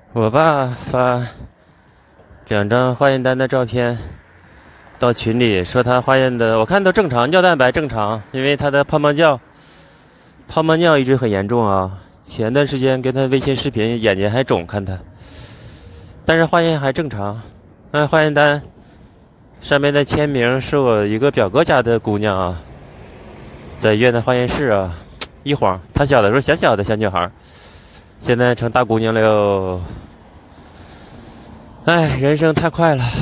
我爸发2张化验单的照片到群里，说他化验的，我看都正常，尿蛋白正常，因为他的泡沫尿一直很严重啊。前段时间跟他微信视频，眼睛还肿，看他，但是化验还正常。那化验单上面的签名是我一个表哥家的姑娘啊，在医院的化验室啊，一晃，她小的时候小小的小女孩，现在成大姑娘了哟。哎，人生太快了，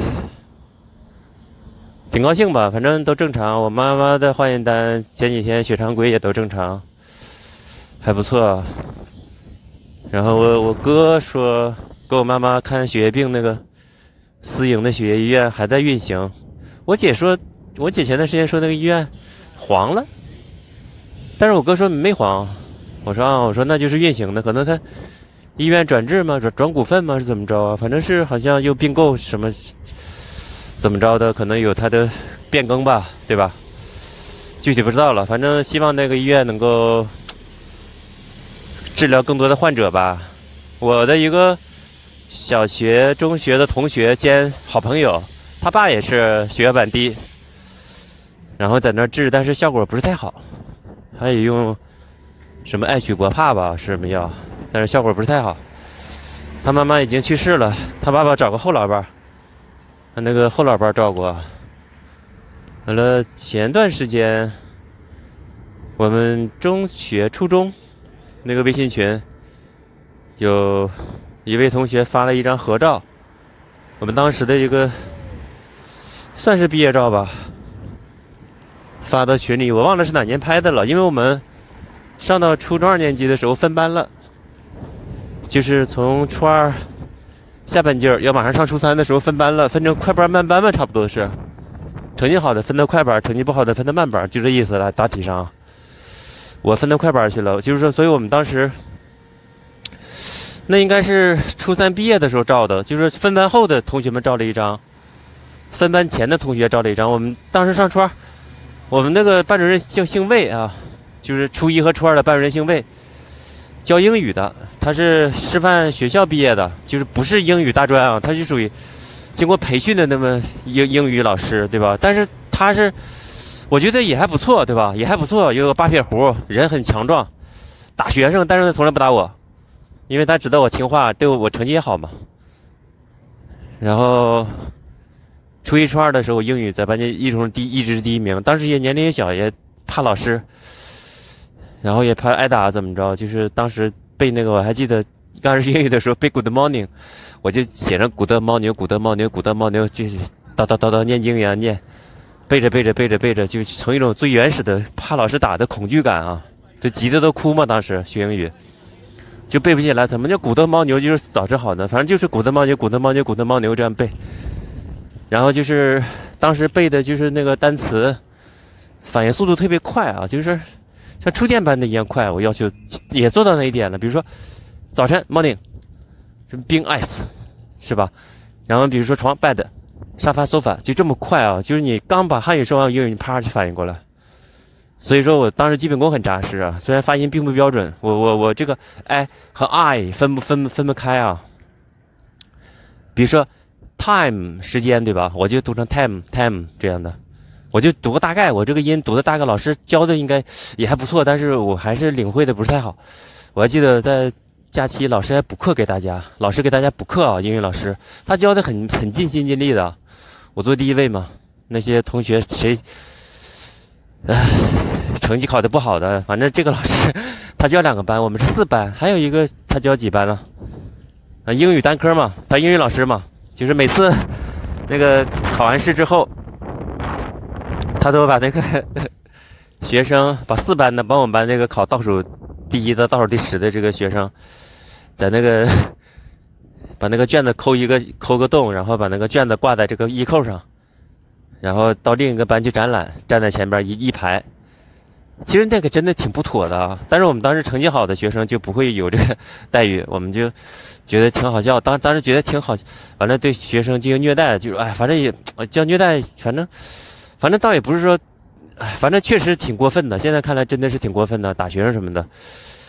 挺高兴吧，反正都正常。我妈妈的化验单前几天血常规也都正常，还不错。然后我哥说给我妈妈看血液病那个私营的血液医院还在运行。我姐说，我姐前段时间说那个医院黄了，但是我哥说没黄。我说啊，我说那就是运行的，可能他医院转制吗？转股份吗？是怎么着啊？反正是好像又并购什么，怎么着的？可能有它的变更吧，对吧？具体不知道了。反正希望那个医院能够治疗更多的患者吧。我的一个小学、中学的同学兼好朋友，他爸也是血小板低，然后在那儿治，但是效果不是太好，还得用什么艾曲博帕吧，是什么药？但是效果不是太好。他妈妈已经去世了，他爸爸找个后老伴，他那个后老伴照顾。完了，前段时间我们中学、初中那个微信群，有一位同学发了一张合照，我们当时的一个算是毕业照吧，发到群里，我忘了是哪年拍的了，因为我们上到初中2年级的时候分班了。就是从初2下半季要马上上初3的时候分班了，分成快班慢班吧，差不多是。成绩好的分到快班，成绩不好的分到慢班，就这意思了。大体上，我分到快班去了，就是说，所以我们当时那应该是初3毕业的时候照的，就是分班后的同学们照了一张，分班前的同学照了一张。我们当时上初2，我们那个班主任姓魏啊，就是初1和初2的班主任姓魏。教英语的，他是师范学校毕业的，就是不是英语大专啊，他就属于经过培训的那么英语老师，对吧？但是他是，我觉得也还不错，对吧？也还不错，有个8撇胡，人很强壮，打学生，但是他从来不打我，因为他知道我听话，对我成绩也好嘛。然后初1、初2的时候，英语在班级一直是第1名，当时也年龄也小，也怕老师。然后也怕挨打怎么着，就是当时背那个，我还记得刚开始英语的时候背 Good morning， 我就写上 Good morning，Good morning，Good morning， 就是叨念经一样念，背着，就成一种最原始的怕老师打的恐惧感啊，就急得都哭嘛。当时学英语就背不起来，怎么叫古德牦牛就是早治好呢？反正就是古德牦牛这样背。然后就是当时背的就是那个单词，反应速度特别快啊，就是像触电般的一样快，我要求也做到那一点了。比如说早晨 morning， being ice， 是吧？然后比如说床 bed， 沙发 sofa， 就这么快啊！就是你刚把汉语说完，英语你啪就反应过来。所以说我当时基本功很扎实啊，虽然发音并不标准，我这个 i 和 i 分不开啊。比如说 time 时间对吧？我就读成 time 这样的。我就读个大概，我这个音读的大概，老师教的应该也还不错，但是我还是领会的不是太好。我还记得在假期，老师还补课给大家，老师给大家补课啊，英语老师他教的很尽心尽力的。我坐第1位嘛，那些同学谁，成绩考得不好的，反正这个老师他教2个班，我们是4班，还有一个他教几班呢？英语单科嘛，他英语老师嘛，就是每次那个考完试之后。他都把那个学生，把4班的，把我们班那个考倒数第1到倒数第10的这个学生，在那个把那个卷子抠个洞，然后把那个卷子挂在这个衣扣上，然后到另一个班去展览，站在前边一排。其实那个真的挺不妥的啊，但是我们当时成绩好的学生就不会有这个待遇，我们就觉得挺好笑，当时觉得挺好，完了对学生进行虐待，就是哎，反正也叫虐待，反正倒也不是说，反正确实挺过分的。现在看来真的是挺过分的，打学生什么的。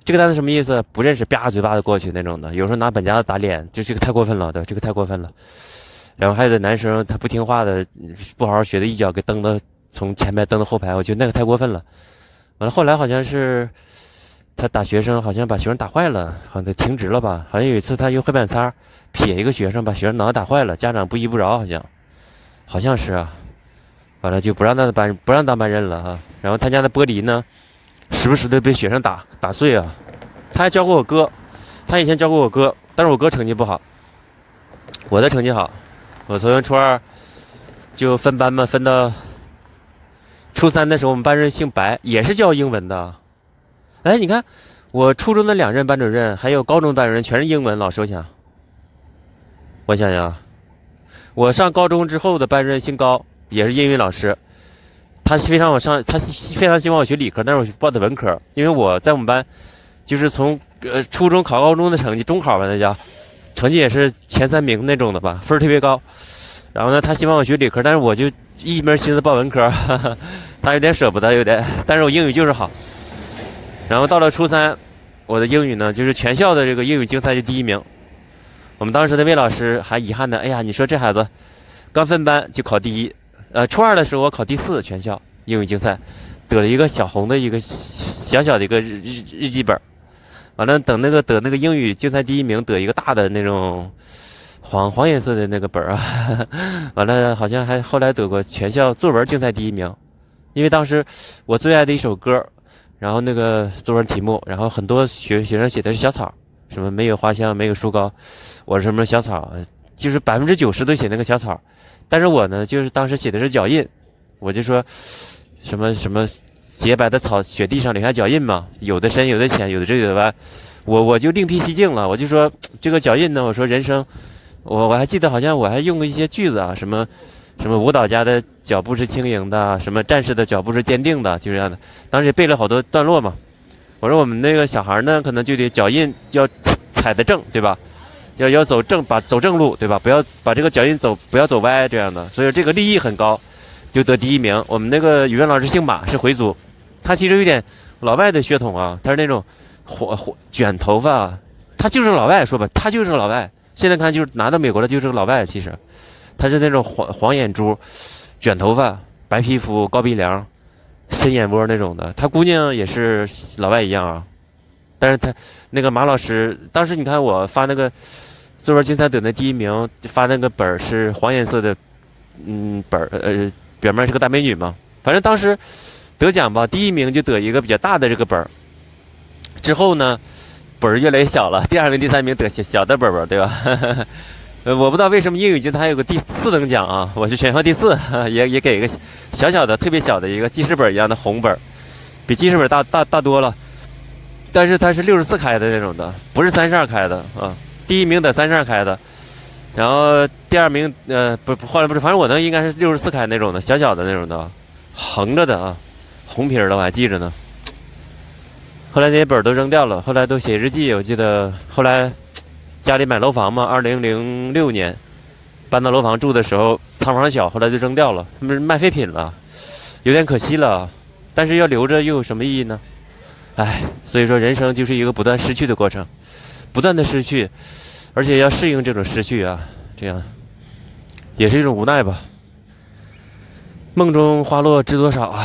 这个单词什么意思？不认识，啪嘴巴子过去那种的。有时候拿本夹子打脸，就这个太过分了，对，这个太过分了。然后还有的男生他不听话的，不好好学的，一脚给蹬到从前排蹬到后排，我觉得那个太过分了。完了后来好像是他打学生，好像把学生打坏了，好像停职了吧？好像有一次他用黑板擦撇一个学生，把学生脑袋打坏了，家长不依不饶，好像是啊。完了就不让当班任了啊。然后他家的玻璃呢，时不时的被学生打碎啊。他还教过我哥，他以前教过我哥，但是我哥成绩不好，我的成绩好。我从初二就分班嘛，分到初三的时候，我们班主任姓白，也是教英文的。哎，你看我初中的2任班主任，还有高中班主任，全是英文老师。我想想，我上高中之后的班主任姓高，也是英语老师。他非常希望我学理科，但是我报的文科，因为我在我们班就是从初中考高中的成绩，中考吧那叫，成绩也是前3名那种的吧，分儿特别高。然后呢，他希望我学理科，但是我就一门心思报文科，他有点舍不得，有点，但是我英语就是好。然后到了初3，我的英语呢就是全校的这个英语竞赛就第1名。我们当时的魏老师还遗憾的，哎呀，你说这孩子刚分班就考第1，初2的时候我考第4，全校英语竞赛得了一个小红的一个小的一个日记本。完了等得那个英语竞赛第1名，得一个大的那种黄颜色的那个本啊。完了好像还后来得过全校作文竞赛第1名，因为当时我最爱的一首歌，然后那个作文题目，然后很多学生写的是小草，什么没有花香没有树高，我是什么小草，就是90%都写那个小草。但是我呢就是当时写的是脚印，我就说什么洁白的草雪地上留下脚印嘛，有的深有的浅，有的直有的弯。我就另辟蹊径了，我就说这个脚印呢，我说人生，我还记得好像我还用过一些句子啊，什么舞蹈家的脚步是轻盈的，什么战士的脚步是坚定的，就这样的。当时也背了好多段落嘛。我说我们那个小孩呢，可能就得脚印要踩得正，对吧？要走正路，对吧？不要把这个脚印不要走歪，这样的。所以这个立意很高，就得第1名。我们那个语文老师姓马，是回族，他其实有点老外的血统啊，他是那种卷头发，他就是老外，说吧，他就是老外。现在看就是拿到美国了，就是个老外。其实他是那种黄眼珠，卷头发，白皮肤，高鼻梁，深眼窝那种的。他姑娘也是老外一样啊。但是他那个马老师，当时你看我发那个作文竞赛得那第1名，发那个本是黄颜色的，本表面是个大美女嘛。反正当时得奖吧，第1名就得一个比较大的这个本，之后呢本越来越小了，第2名、第3名得小的本，对吧？我不知道为什么英语竞赛还有个第4等奖啊，我是全校第4，也给一个小的特别小的一个记事本一样的红本，比记事本大多了。但是它是64开的那种的，不是32开的啊。第1名得32开的，然后第2名后来不是，反正我那应该是64开那种的，小的那种的，横着的啊，红皮的我还记着呢。后来那些本都扔掉了，后来都写日记。我记得后来家里买楼房嘛，2006年搬到楼房住的时候，仓房小，后来就扔掉了，卖废品了，有点可惜了。但是要留着又有什么意义呢？唉，所以说人生就是一个不断失去的过程，不断的失去，而且要适应这种失去啊，这样也是一种无奈吧。梦中花落知多少啊！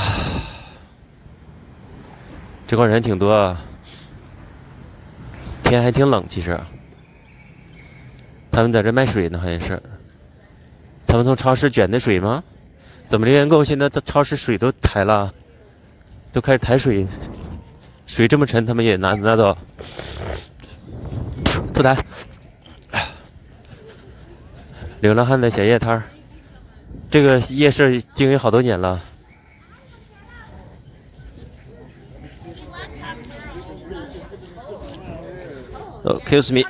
这块人挺多啊，天还挺冷。其实他们在这卖水呢，好像是他们从超市卷的水吗？怎么留言购现在超市水都抬了，都开始抬水。水这么沉，他们也拿走，不抬。流浪汉的小夜摊儿，这个夜市经营好多年了。Excuse me，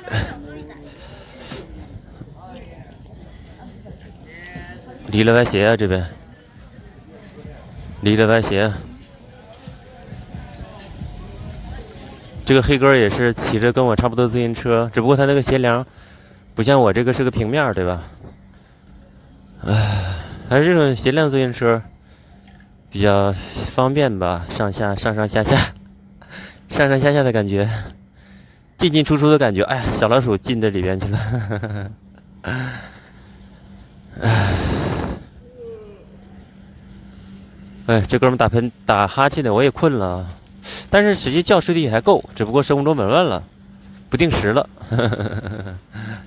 离了歪斜啊，这边离了歪斜。这个黑哥也是骑着跟我差不多自行车，只不过他那个鞋梁不像我这个是个平面，对吧？还是这种鞋量自行车比较方便吧，上下。 上上下下的感觉，进进出出的感觉。哎呀，小老鼠进这里边去了。哎，这哥们打哈欠的，我也困了，但是实际觉睡的也还够，只不过生物钟紊乱了，不定时了。